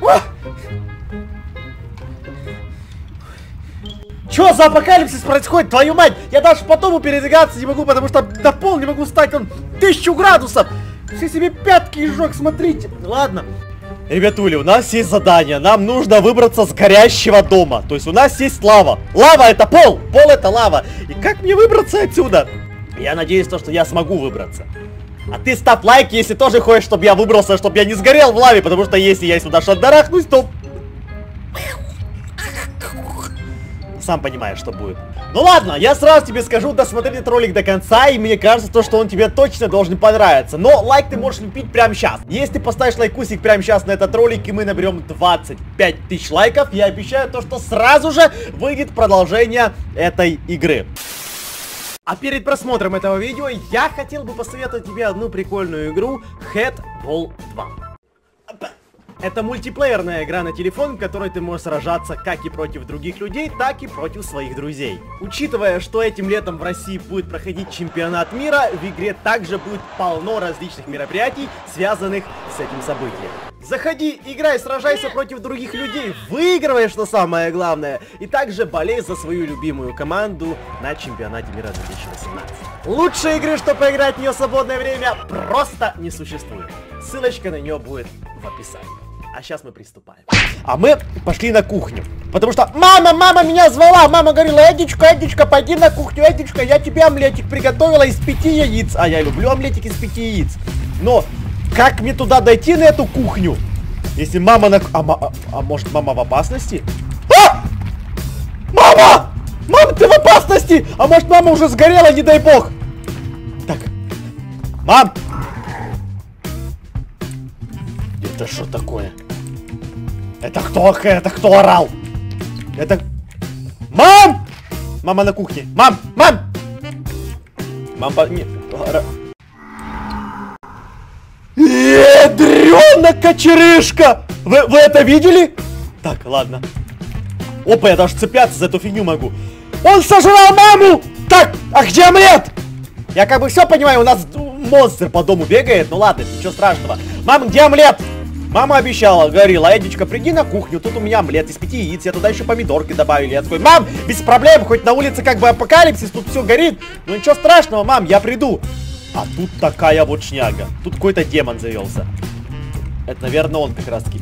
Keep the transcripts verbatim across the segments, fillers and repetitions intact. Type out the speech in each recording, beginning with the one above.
Чё за апокалипсис происходит, твою мать? Я даже по дому передвигаться не могу, потому что на пол не могу встать, он тысячу градусов. Все себе пятки изжег, смотрите. Ладно. Ребятули, у нас есть задание. Нам нужно выбраться с горящего дома. То есть у нас есть лава. Лава это пол, пол это лава. И как мне выбраться отсюда? Я надеюсь, то, что я смогу выбраться. А ты ставь лайк, если тоже хочешь, чтобы я выбрался, чтобы я не сгорел в лаве. Потому что если я сюда шандарахнусь, то... Сам понимаешь, что будет. Ну ладно, я сразу тебе скажу, досмотри этот ролик до конца, и мне кажется, то, что он тебе точно должен понравиться. Но лайк ты можешь лепить прямо сейчас. Если ты поставишь лайкусик прямо сейчас на этот ролик, и мы наберем двадцать пять тысяч лайков, я обещаю то, что сразу же выйдет продолжение этой игры. А перед просмотром этого видео я хотел бы посоветовать тебе одну прикольную игру Headball два. Это мультиплеерная игра на телефон, в которой ты можешь сражаться как и против других людей, так и против своих друзей. Учитывая, что этим летом в России будет проходить чемпионат мира, в игре также будет полно различных мероприятий, связанных с этим событием. Заходи, играй, сражайся против других людей, выигрывай, что самое главное, и также болей за свою любимую команду на чемпионате мира две тысячи восемнадцать. Лучшей игры, чтобы поиграть в нее в свободное время, просто не существует. Ссылочка на нее будет в описании. А сейчас мы приступаем. А мы пошли на кухню. Потому что мама, мама меня звала. Мама говорила: Эдичка, Эдичка, пойди на кухню. Эдичка, я тебе омлетик приготовила из пяти яиц. А я люблю омлетик из пяти яиц. Но как мне туда дойти, на эту кухню? Если мама на... А, а, а может мама в опасности? А! Мама! Мама, ты в опасности! А может мама уже сгорела, не дай бог. Так. Мам! Это что такое? Это кто? Это кто орал? Это... Мам! Мама на кухне. Мам! Мам! Мам, по... Не... Ядрёна кочерышка! Вы, вы это видели? Так, ладно. Опа, я даже цепляться за эту фигню могу. Он сожрал маму! Так, а где омлет? Я как бы все понимаю, у нас монстр по дому бегает. Ну ладно, ничего страшного. Мам, где омлет? Мама обещала, говорила: Эдичка, приди на кухню, тут у меня омлет из пяти яиц, я туда еще помидорки добавили. Я такой: мам, без проблем, хоть на улице как бы апокалипсис, тут все горит. Ну ничего страшного, мам, я приду. А тут такая вот шняга. Тут какой-то демон завелся. Это, наверное, он как раз таки.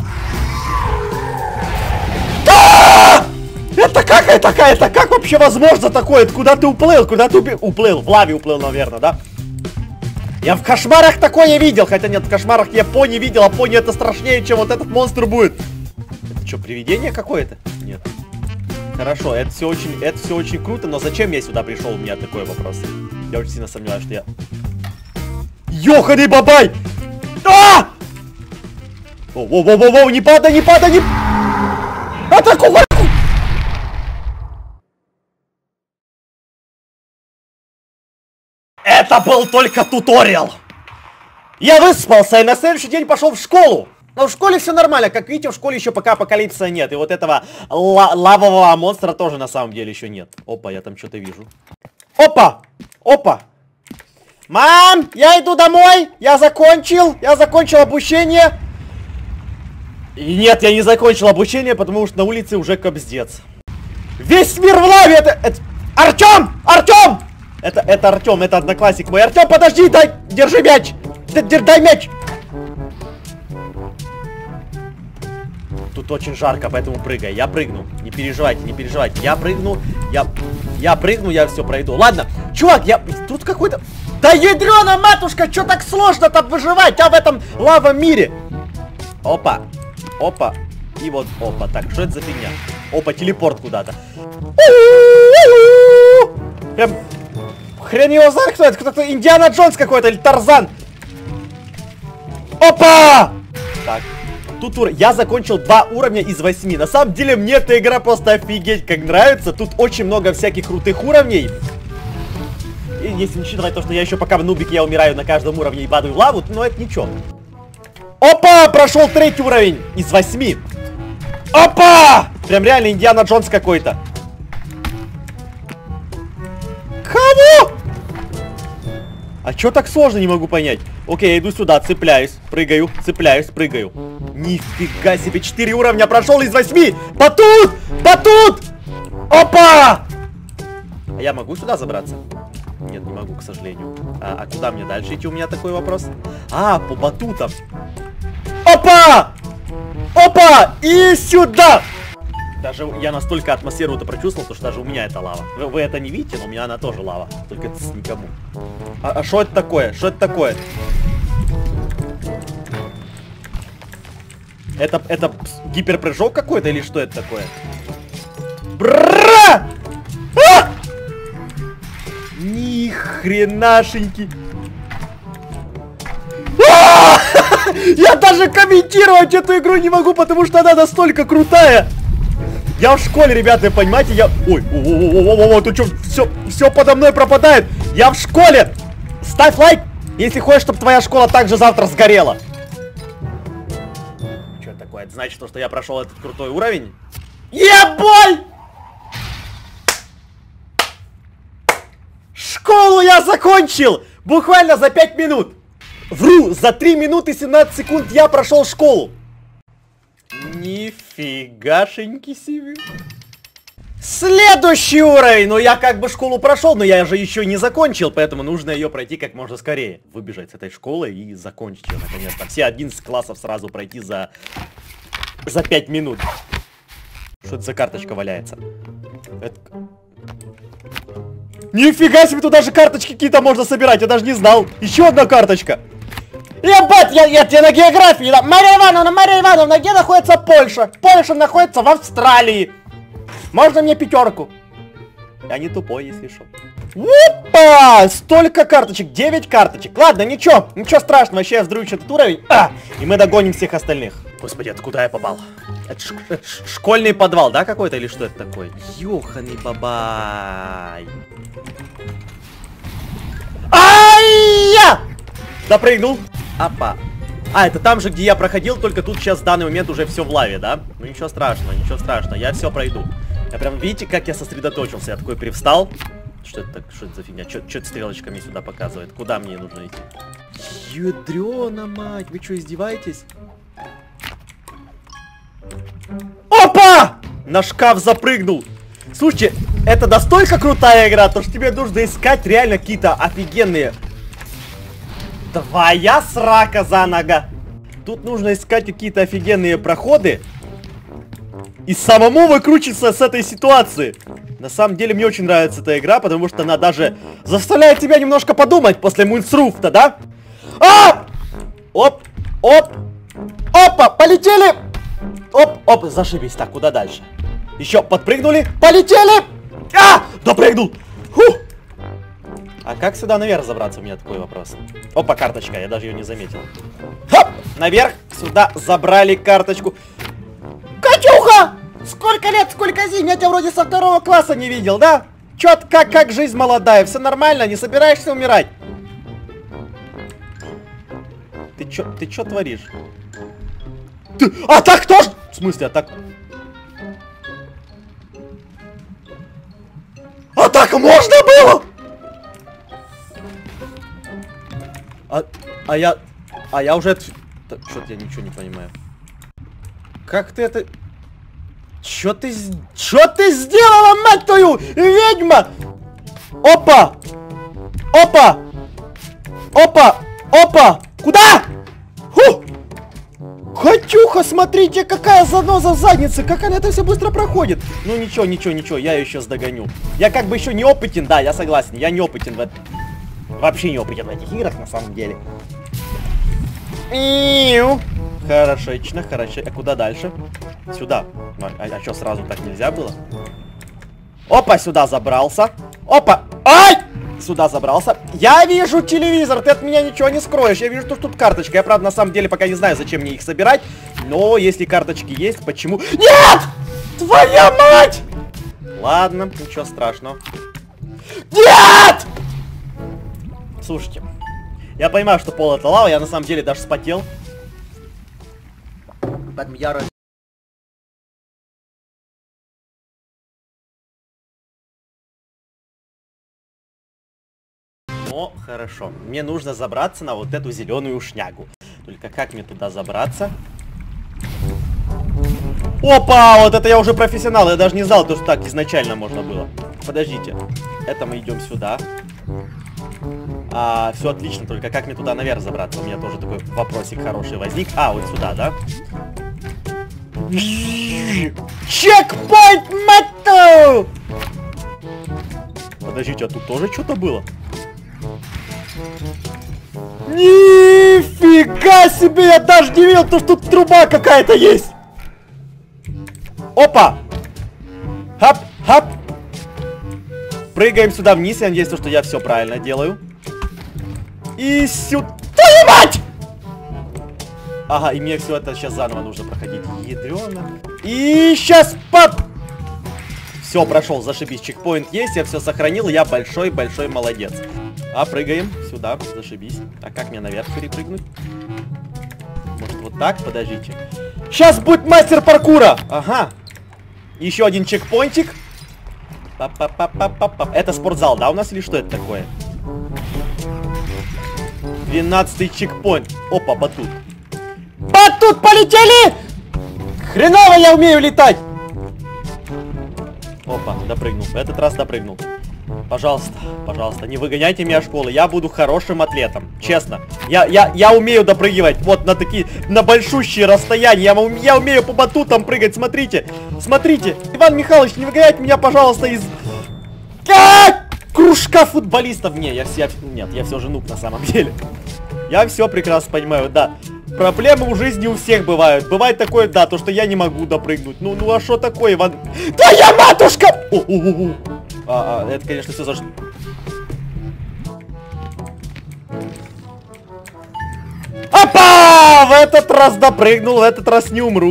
Это как, это как, это как вообще возможно такое? Куда ты уплыл? Куда ты уплыл? В лаве уплыл, наверное, да? Я в кошмарах такое видел. Хотя нет, в кошмарах я пони видел, а пони это страшнее, чем вот этот монстр будет. Это что, привидение какое-то? Нет. Хорошо, это все очень, это все очень круто, но зачем я сюда пришел? У меня такой вопрос. Я очень сильно сомневаюсь, что я... Ёханый бабай! А! Воу-воу-воу-воу, не падай, не падай, не... Атаку! Это был только туториал. Я выспался и на следующий день пошел в школу. Но в школе все нормально. Как видите, в школе еще пока апокалипсиса нет. И вот этого лавового монстра тоже на самом деле еще нет. Опа, я там что-то вижу. Опа! Опа! Мам, я иду домой. Я закончил. Я закончил обучение. И нет, я не закончил обучение, потому что на улице уже кобздец. Весь мир в лаве. Это... это... Артем! Артем! Это, это Артем, это одноклассник мой. Артем, подожди, дай, держи мяч. Д дай мяч. Тут очень жарко, поэтому прыгай. Я прыгну. Не переживайте, не переживайте. Я прыгну. Я, я прыгну, я все пройду. Ладно, чувак, я... Тут какой-то... Да ядрёна матушка, что так сложно там выживать, а в этом лавовом мире? Опа, опа. И вот, опа. Так, что это за фигня? Опа, телепорт куда-то. Прям... Хрен его знает, кто это. Кто-то Индиана Джонс какой-то или Тарзан. Опа! Так, тут ур... я закончил два уровня из восьми. На самом деле мне эта игра просто офигеть как нравится. Тут очень много всяких крутых уровней. И если не считать то, что я еще пока в нубике я умираю на каждом уровне и падаю в лаву, но это ничего. Опа! Прошел третий уровень из восьми. Опа! Прям реально Индиана Джонс какой-то. Кого? А чё так сложно, не могу понять. Окей, я иду сюда, цепляюсь, прыгаю, цепляюсь, прыгаю. Нифига себе, четыре уровня прошел из восьми. Батут! Батут! Опа! А я могу сюда забраться? Нет, не могу, к сожалению. А, а куда мне дальше идти? У меня такой вопрос. А, по батутам. Опа! Опа! И сюда! Даже я настолько атмосферу-то прочувствовал, потому что даже у меня это лава. Вы, вы это не видите, но у меня она тоже лава. Только это с никому. А что это такое? Что это такое? Это, это гиперпрыжок какой-то или что это такое? Бра! А! Ни хренашеньки. А! Я даже комментировать эту игру не могу, потому что она настолько крутая. Я в школе, ребята, понимаете, я... Ой, о-о-о-о-о-о, тут что, все, все подо мной пропадает. Я в школе. Ставь лайк, если хочешь, чтобы твоя школа также завтра сгорела. Что это такое? Это значит, что я прошел этот крутой уровень? Ебой! Школу я закончил! Буквально за пять минут. Вру, за три минуты семнадцать секунд я прошел школу. Нифигашеньки себе. Следующий уровень. Ну, я как бы школу прошел, но я же еще не закончил, поэтому нужно ее пройти как можно скорее. Выбежать с этой школы и закончить ее наконец-то. Все одиннадцать классов сразу пройти за... За пять минут. Что это за карточка валяется? Это... Нифига себе, тут даже карточки какие-то можно собирать, я даже не знал. Еще одна карточка. Ебать, я, я тебе на географии, да? Мария Ивановна, Мария Ивановна, где находится Польша? Польша находится в Австралии. Можно мне пятерку? Я не тупой, если что. Опа! Столько карточек, девять карточек. Ладно, ничего, ничего страшного, вообще я вздрючу этот уровень. А! И мы догоним всех остальных. Господи, это куда я попал? Это ш ш школьный подвал, да, какой-то, или что это такое? Ёханый бабай. Ай-я! Допрыгнул. Опа. А, это там же, где я проходил, только тут сейчас в данный момент уже все в лаве, да? Ну ничего страшного, ничего страшного, я все пройду. Я прям, видите, как я сосредоточился? Я такой привстал. Что это так? Что это за фигня? Что это стрелочка мне сюда показывает? Куда мне нужно идти? Ядрёна мать, вы что, издеваетесь? Опа! На шкаф запрыгнул. Слушайте, это настолько крутая игра, то что тебе нужно искать реально какие-то офигенные... Твоя срака за нога. Тут нужно искать какие-то офигенные проходы и самому выкручиваться с этой ситуации. На самом деле мне очень нравится эта игра, потому что она даже заставляет тебя немножко подумать после Мунсруфта, да? А! Оп, оп, опа, полетели! Оп, оп, зашибись. Так, куда дальше? Еще подпрыгнули, полетели! А! Допрыгнул! Фух! А как сюда наверх забраться? У меня такой вопрос. Опа, карточка, я даже ее не заметил. Хоп! Наверх, сюда забрали карточку. Катюха! Сколько лет, сколько зим? Я тебя вроде со второго класса не видел, да? Чё, как, как жизнь молодая? Все нормально? Не собираешься умирать? Ты чё, ты чё творишь? Ты, а так тоже? В смысле, а так? А так можно было? А, а я... А я уже... Что-то я ничего не понимаю. Как ты это... Чё ты... Чё ты сделала, мать твою, ведьма? Опа! Опа! Опа! Опа! Куда? Фу! Катюха, смотрите, какая заноза в заднице. Как она это все быстро проходит. Ну ничего, ничего, ничего, я ее сейчас догоню. Я как бы еще не опытен, да, я согласен. Я не опытен в этом. Вообще не опытен в этих играх, на самом деле. Иу. Хорошечно, хорошо. А куда дальше? Сюда. А, а что, сразу так нельзя было? Опа, сюда забрался. Опа. Ай! Сюда забрался. Я вижу телевизор, ты от меня ничего не скроешь. Я вижу, что тут карточка. Я, правда, на самом деле пока не знаю, зачем мне их собирать. Но если карточки есть, почему... Нет! Твоя мать! Ладно, ничего страшного. Нет! Слушайте, я понимаю, что пол это лава. Я на самом деле даже спотел. Я... Но хорошо, мне нужно забраться на вот эту зеленую шнягу. Только как мне туда забраться? Опа, вот это я уже профессионал. Я даже не знал, что так изначально можно было. Подождите. Это мы идем сюда. А, все отлично, только как мне туда наверх забраться? У меня тоже такой вопросик хороший возник. А, вот сюда, да? Чекпоинт, мать! Подождите, а тут тоже что-то было? Нифига себе, я даже не видел, то, что тут труба какая-то есть. Опа! Хап, хап! Прыгаем сюда вниз, я надеюсь, что я все правильно делаю. И сюда, твою мать! Ага, и мне все это сейчас заново нужно проходить. Ядрёно. И сейчас пап! Все, прошел, зашибись, чекпоинт есть, я все сохранил, я большой-большой молодец. А, прыгаем сюда, зашибись. А как мне наверх перепрыгнуть? Может вот так, подождите. Сейчас будет мастер паркура! Ага. Еще один чекпоинтик. Па-па-па-па-па-па. Это спортзал, да, у нас или что это такое? двенадцатый чекпоинт. Опа, батут. Батут, полетели! Хреново я умею летать! Опа, допрыгнул. В этот раз допрыгнул. Пожалуйста, пожалуйста, не выгоняйте меня из школы. Я буду хорошим атлетом. Честно. Я, я, я умею допрыгивать. Вот на такие, на большущие расстояния. Я, я умею по батутам прыгать. Смотрите, смотрите. Иван Михайлович, не выгоняйте меня, пожалуйста, из... Как? Кружка футболистов. Не, я, я, нет, я все же нуб на самом деле. Я все прекрасно понимаю, да. Проблемы в жизни у всех бывают. Бывает такое, да, то, что я не могу допрыгнуть. Ну, ну а что такое, Иван? Твоя матушка! О, о, о, о. А, а, это, конечно, все за... Опа! В этот раз допрыгнул, в этот раз не умру.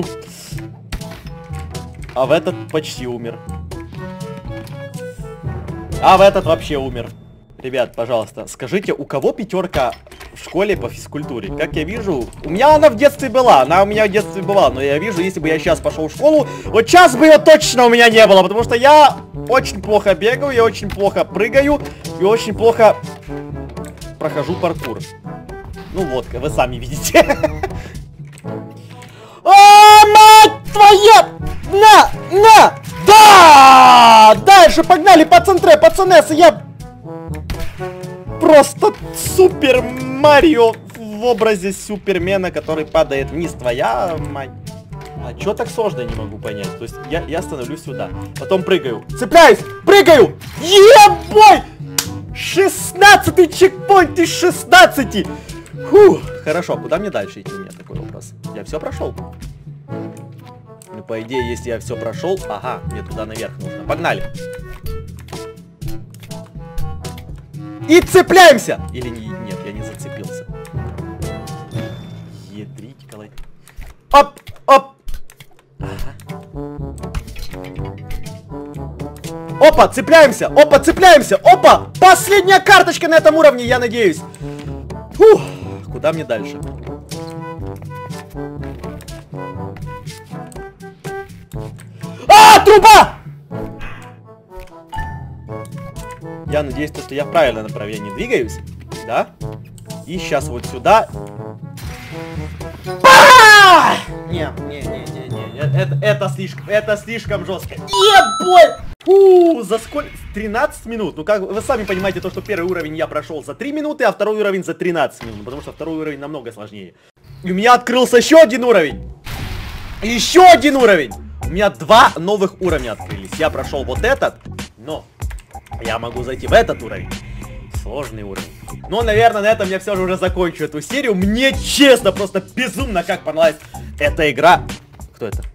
А в этот почти умер. А в этот вообще умер. Ребят, пожалуйста, скажите, у кого пятерка в школе по физкультуре? Как я вижу, у меня она в детстве была, она у меня в детстве была, но я вижу, если бы я сейчас пошел в школу, вот сейчас бы ее точно у меня не было, потому что я очень плохо бегаю, я очень плохо прыгаю и очень плохо прохожу паркур. Ну вот, вы сами видите. О, мать твоя! На, на! Да! Дальше погнали, пацаны, пацанесы, я... Просто Супер Марио в образе Супермена, который падает вниз. Твоя мать. А чё так сложно, я не могу понять. То есть я, я становлюсь сюда, потом прыгаю, цепляюсь, прыгаю. Ебой! шестнадцатый чекпоинт из шестнадцати. Фух, хорошо, куда мне дальше идти? У меня такой вопрос. Я все прошел? Ну, по идее, если я все прошел, ага, мне туда наверх нужно. Погнали. И цепляемся! Или не, нет, я не зацепился. Ядрить, колоть. Оп, оп. Ага. Опа, цепляемся! Опа, цепляемся! Опа! Последняя карточка на этом уровне, я надеюсь. Фух, куда мне дальше? А, труба! Я надеюсь, что я в правильном направлении двигаюсь, да? И сейчас вот сюда. Не, не, не, не, не, это, это слишком, это слишком жестко. Ебой! Фу, за сколько? тринадцать минут. Ну, как вы сами понимаете, то, что первый уровень я прошел за три минуты, а второй уровень за тринадцать минут, потому что второй уровень намного сложнее. И у меня открылся еще один уровень. Еще один уровень. У меня два новых уровня открылись. Я прошел вот этот, но я могу зайти в этот уровень. Сложный уровень. Но, наверное, на этом я все же уже закончу эту серию. Мне честно, просто безумно как понравилась эта игра. Кто это?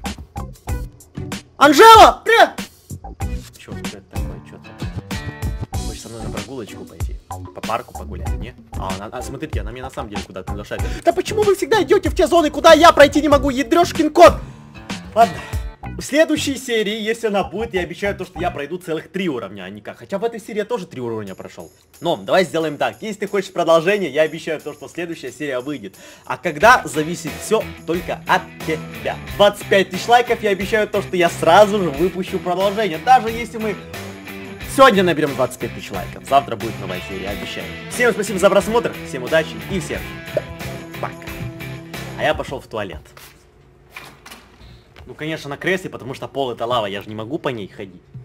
Анжела! Привет! Черт, что это такое? Что-то. Хочешь со мной на прогулочку пойти? По парку погулять, не? А, она, а, смотрите, она меня на самом деле куда-то приглашает. Да почему вы всегда идете в те зоны, куда я пройти не могу? Ядрёшкин кот! Ладно. В следующей серии, если она будет, я обещаю то, что я пройду целых три уровня, а не как. Хотя в этой серии я тоже три уровня прошел. Но давай сделаем так. Если ты хочешь продолжение, я обещаю то, что следующая серия выйдет. А когда, зависит все только от тебя. двадцать пять тысяч лайков, я обещаю то, что я сразу же выпущу продолжение. Даже если мы сегодня наберем двадцать пять тысяч лайков. Завтра будет новая серия, обещаю. Всем спасибо за просмотр, всем удачи и всем пока. А я пошел в туалет. Ну, конечно, на кресле, потому что пол это лава, я же не могу по ней ходить.